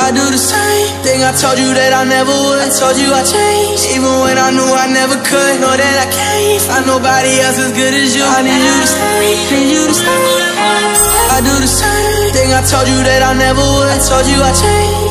I do the same thing I told you that I never would. I told you I changed, even when I knew I never could. Know that I can't find nobody else as good as you. I need you to stay, need you to stay. I do the same thing I told you that I never would. I told you I changed,